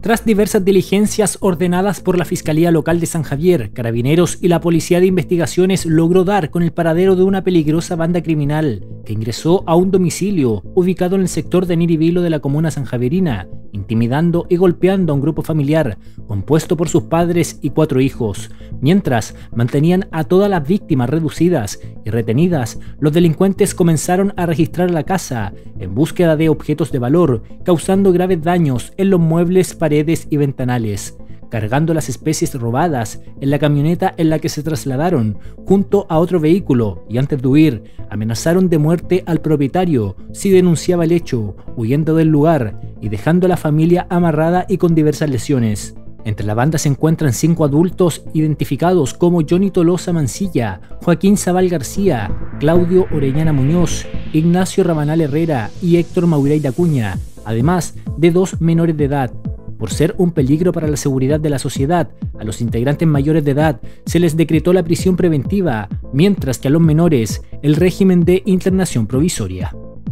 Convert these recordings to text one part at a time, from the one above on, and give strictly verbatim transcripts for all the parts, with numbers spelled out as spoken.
Tras diversas diligencias ordenadas por la Fiscalía Local de San Javier, Carabineros y la Policía de Investigaciones logró dar con el paradero de una peligrosa banda criminal que ingresó a un domicilio ubicado en el sector de Niribilo de la comuna sanjavierina, intimidando y golpeando a un grupo familiar compuesto por sus padres y cuatro hijos. Mientras mantenían a todas las víctimas reducidas y retenidas, los delincuentes comenzaron a registrar la casa en búsqueda de objetos de valor, causando graves daños en los muebles, paredes y ventanales, cargando las especies robadas en la camioneta en la que se trasladaron junto a otro vehículo, y antes de huir amenazaron de muerte al propietario si denunciaba el hecho, huyendo del lugar y dejando a la familia amarrada y con diversas lesiones. Entre la banda se encuentran cinco adultos identificados como Johnny Tolosa Mancilla, Joaquín Zabal García, Claudio Orellana Muñoz, Ignacio Rabanal Herrera y Héctor Maureira Acuña, además de dos menores de edad. Por ser un peligro para la seguridad de la sociedad, a los integrantes mayores de edad se les decretó la prisión preventiva, mientras que a los menores el régimen de internación provisoria.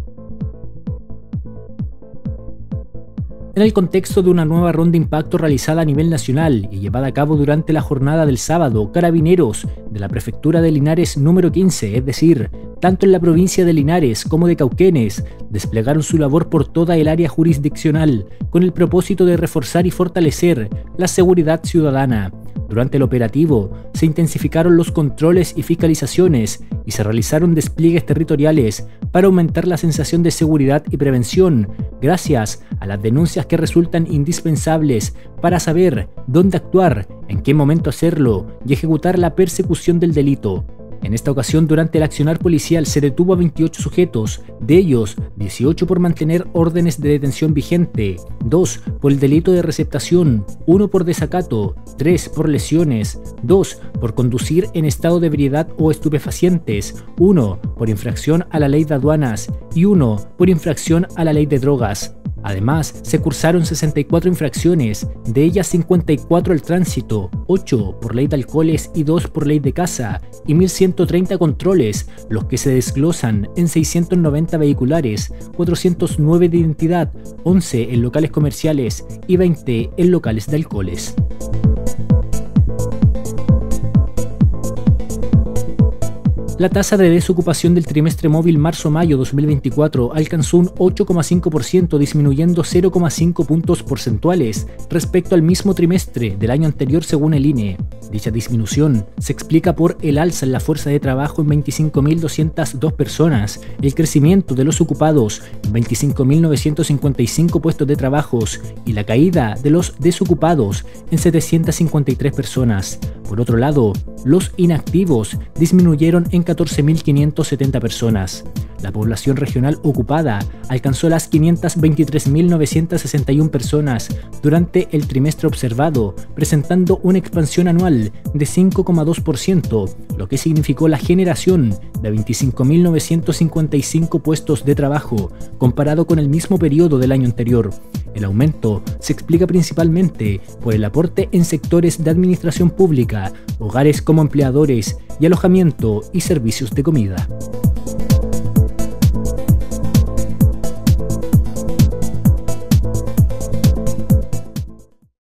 En el contexto de una nueva ronda de impacto realizada a nivel nacional y llevada a cabo durante la jornada del sábado, Carabineros de la Prefectura de Linares número quince, es decir, tanto en la provincia de Linares como de Cauquenes, desplegaron su labor por toda el área jurisdiccional con el propósito de reforzar y fortalecer la seguridad ciudadana. Durante el operativo, se intensificaron los controles y fiscalizaciones y se realizaron despliegues territoriales para aumentar la sensación de seguridad y prevención, gracias a las denuncias que resultan indispensables para saber dónde actuar, en qué momento hacerlo y ejecutar la persecución del delito. En esta ocasión, durante el accionar policial, se detuvo a veintiocho sujetos, de ellos dieciocho por mantener órdenes de detención vigente, dos por el delito de receptación, uno por desacato, tres por lesiones, dos por conducir en estado de ebriedad o estupefacientes, uno por infracción a la ley de aduanas y uno por infracción a la ley de drogas. Además, se cursaron sesenta y cuatro infracciones, de ellas cincuenta y cuatro al tránsito, ocho por ley de alcoholes y dos por ley de caza, y mil ciento treinta controles, los que se desglosan en seiscientos noventa vehiculares, cuatrocientos nueve de identidad, once en locales comerciales y veinte en locales de alcoholes. La tasa de desocupación del trimestre móvil marzo-mayo dos mil veinticuatro alcanzó un ocho coma cinco por ciento, disminuyendo cero coma cinco puntos porcentuales respecto al mismo trimestre del año anterior según el I N E. Dicha disminución se explica por el alza en la fuerza de trabajo en veinticinco mil doscientas dos personas, el crecimiento de los ocupados en veinticinco mil novecientos cincuenta y cinco puestos de trabajo y la caída de los desocupados en setecientas cincuenta y tres personas. Por otro lado, los inactivos disminuyeron en catorce mil quinientas setenta personas. La población regional ocupada alcanzó las quinientas veintitrés mil novecientas sesenta y una personas durante el trimestre observado, presentando una expansión anual de cinco coma dos por ciento, lo que significó la generación de veinticinco mil novecientos cincuenta y cinco puestos de trabajo, comparado con el mismo periodo del año anterior. El aumento se explica principalmente por el aporte en sectores de administración pública, hogares como empleadores y alojamiento y servicios de comida.